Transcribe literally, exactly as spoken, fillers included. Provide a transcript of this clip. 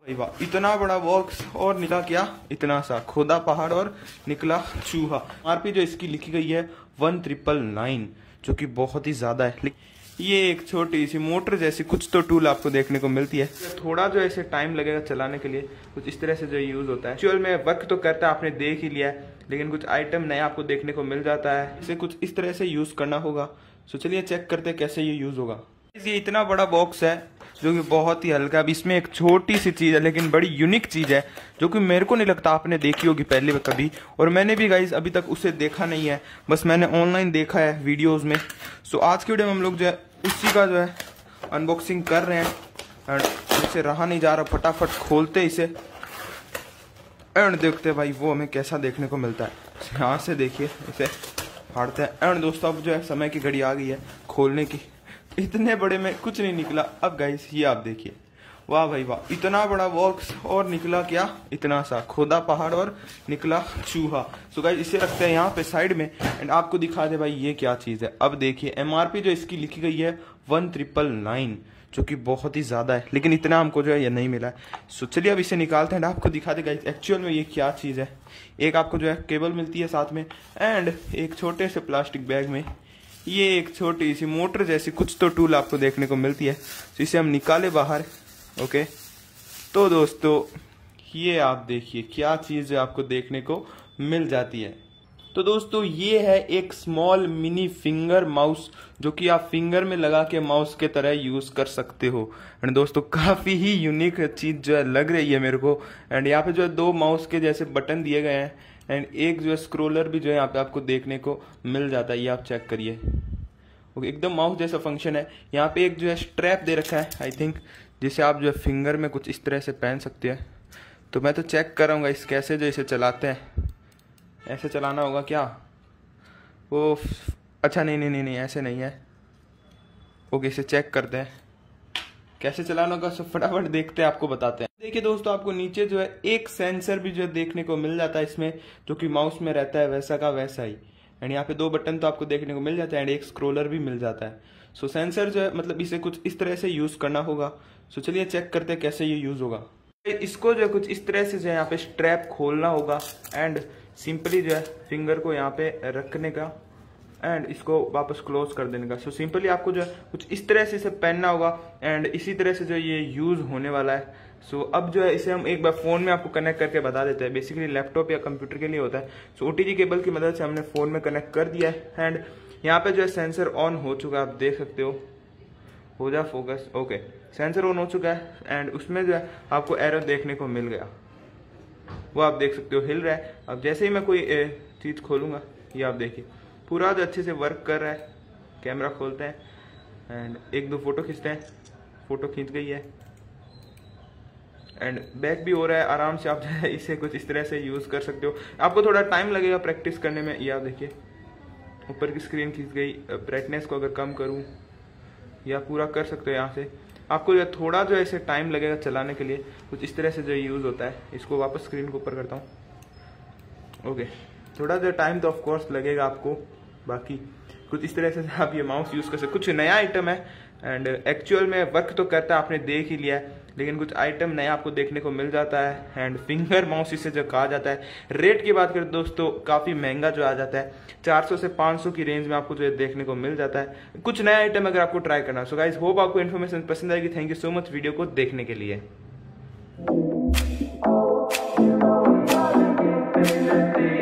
भाई वाह, इतना बड़ा बॉक्स और निकला क्या इतना सा खोदा पहाड़ और निकला चूहा। आरपी जो इसकी लिखी गई है वन ट्रिपल नाइन, जो कि बहुत ही ज्यादा है। ये एक छोटी सी मोटर जैसी कुछ तो टूल आपको देखने को मिलती है। थोड़ा जो ऐसे टाइम लगेगा चलाने के लिए, कुछ इस तरह से जो यूज होता है। एक्चुअल में वर्क तो करता है, आपने देख ही लिया है, लेकिन कुछ आइटम नया आपको देखने को मिल जाता है। इसे कुछ इस तरह से यूज करना होगा। तो चलिए चेक करते हैं कैसे ये यूज होगा। ये इतना बड़ा बॉक्स है जो कि बहुत ही हल्का। अब इसमें एक छोटी सी चीज है लेकिन बड़ी यूनिक चीज है, जो कि मेरे को नहीं लगता आपने देखी होगी पहले कभी, और मैंने भी गाइस अभी तक उसे देखा नहीं है, बस मैंने ऑनलाइन देखा है वीडियोस में। सो आज की वीडियो में हम लोग जो है उसी का जो है अनबॉक्सिंग कर रहे हैं। एंड इसे रहा नहीं जा रहा, फटाफट खोलते इसे एंड देखते भाई वो हमें कैसा देखने को मिलता है। यहाँ से देखिए, इसे फाड़ते हैं। एंड दोस्तों अब जो है समय की घड़ी आ गई है खोलने की। इतने बड़े में कुछ नहीं निकला। अब गाइस ये आप देखिए, वाह भाई वाह, इतना बड़ा बॉक्स और निकला क्या इतना सा खोदा पहाड़ और निकला चूहा। सो गाइस इसे रखते हैं यहाँ पे साइड में एंड आपको दिखा दे भाई ये क्या चीज है। अब देखिए एमआरपी जो इसकी लिखी गई है वन ट्रिपल नाइन, जो कि बहुत ही ज्यादा है, लेकिन इतना हमको जो है ये नहीं मिला है। सो चलिए अब इसे निकालते हैं, आपको दिखा दे गाइस एक्चुअल में ये क्या चीज है। एक आपको जो है केबल मिलती है साथ में, एंड एक छोटे से प्लास्टिक बैग में ये एक छोटी सी मोटर जैसी कुछ तो टूल आपको देखने को मिलती है। तो इसे हम निकाले बाहर। ओके तो दोस्तों ये आप देखिए क्या चीज आपको देखने को मिल जाती है। तो दोस्तों ये है एक स्मॉल मिनी फिंगर माउस, जो कि आप फिंगर में लगा के माउस के तरह यूज कर सकते हो। एंड दोस्तों काफी ही यूनिक चीज जो है लग रही है मेरे को। एंड यहाँ पे जो है दो माउस के जैसे बटन दिए गए हैं, एंड एक जो है स्क्रोलर भी जो है यहाँ पे आपको देखने को मिल जाता है। ये आप चेक करिए, ओके एकदम माउस जैसा फंक्शन है। यहाँ पे एक जो है स्ट्रैप दे रखा है आई थिंक, जिसे आप जो है फिंगर में कुछ इस तरह से पहन सकते हैं। तो मैं तो चेक करूँगा इस कैसे जो इसे चलाते हैं। ऐसे चलाना होगा क्या? वो अच्छा नहीं नहीं नहीं नहीं ऐसे नहीं है। ओके इसे चेक करते हैं कैसे चलाना होगा। सब फटाफट देखते हैं, आपको बताते हैं। देखिए दोस्तों आपको नीचे जो है एक सेंसर भी जो है देखने को मिल जाता है इसमें, जो कि माउस में रहता है वैसा का वैसा ही। एंड यहाँ पे दो बटन तो आपको देखने को मिल जाता है एंड एक स्क्रोलर भी मिल जाता है। सो सेंसर जो है मतलब इसे कुछ इस तरह से यूज करना होगा। सो चलिए चेक करते हैं कैसे ये यूज होगा। इसको जो है कुछ इस तरह से जो है यहाँ पे स्ट्रैप खोलना होगा एंड सिंपली जो है फिंगर को यहाँ पे रखने का एंड इसको वापस क्लोज कर देने का। सो सिंपली आपको जो है कुछ इस तरह से इसे पहनना होगा एंड इसी तरह से जो ये यूज होने वाला है। सो अब जो है इसे हम एक बार फोन में आपको कनेक्ट करके बता देते हैं। बेसिकली लैपटॉप या कंप्यूटर के लिए होता है। सो ओटीजी केबल की मदद से हमने फोन में कनेक्ट कर दिया है एंड यहाँ पे जो है सेंसर ऑन हो चुका है, आप देख सकते हो। हो जा फोकस, ओके सेंसर ऑन हो चुका है एंड उसमें जो है आपको एरर देखने को मिल गया, वो आप देख सकते हो हिल रहा है। अब जैसे ही मैं कोई चीज खोलूंगा ये आप देखिए पूरा जो अच्छे से वर्क कर रहा है। कैमरा खोलते हैं एंड एक दो फोटो खींचते हैं, फोटो खींच गई है एंड बैक भी हो रहा है आराम से। आप जो है इसे कुछ इस तरह से यूज कर सकते हो। आपको थोड़ा टाइम लगेगा प्रैक्टिस करने में। ये आप देखिए ऊपर की स्क्रीन खींच गई। ब्राइटनेस को अगर कम करूं या पूरा कर सकते हो यहाँ से। आपको जो थोड़ा जो ऐसे टाइम लगेगा चलाने के लिए, कुछ इस तरह से जो यूज होता है। इसको वापस स्क्रीन को ऊपर करता हूँ। ओके थोड़ा जो टाइम तो ऑफ कोर्स लगेगा आपको, बाकी कुछ इस तरह से आप ये माउस यूज कर सकते। कुछ नया आइटम है एंड एक्चुअल में वर्क तो करता है, आपने देख ही लिया है, लेकिन कुछ आइटम नया आपको देखने को मिल जाता है। एंड फिंगर माउस इसे जो कहा जाता है। रेट की बात करें दोस्तों काफी महंगा जो आ जाता है, चार सौ से पाँच सौ की रेंज में आपको जो है देखने को मिल जाता है। कुछ नया आइटम अगर आपको ट्राई करना। सो गाइस होप आपको इन्फॉर्मेशन पसंद आएगी। Thank you so much video को देखने के लिए।